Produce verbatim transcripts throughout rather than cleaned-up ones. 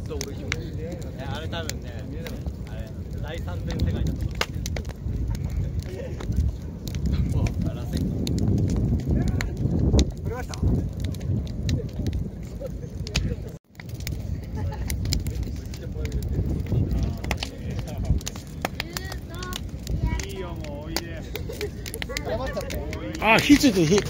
あれ多分ね、あれ第三全世界だと思う。らせんか。 取れました。 いいよ、もうおいで。 謝っちゃって。 あ、火ついてる火。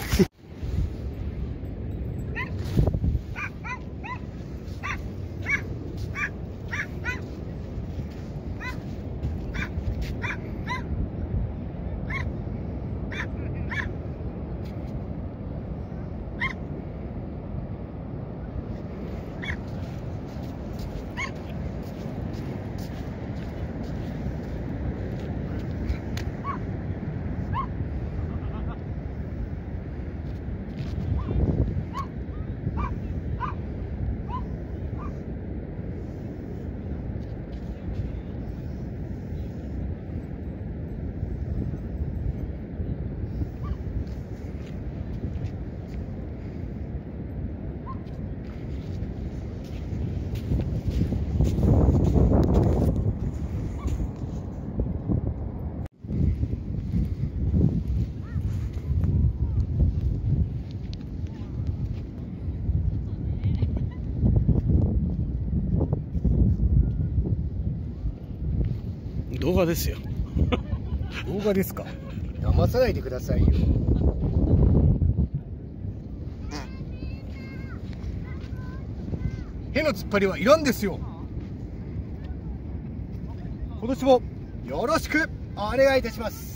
動画ですよ。 動画ですか。騙さないでくださいよ。変な突っ張りはいらんですよ。今年もよろしくお願いいたします。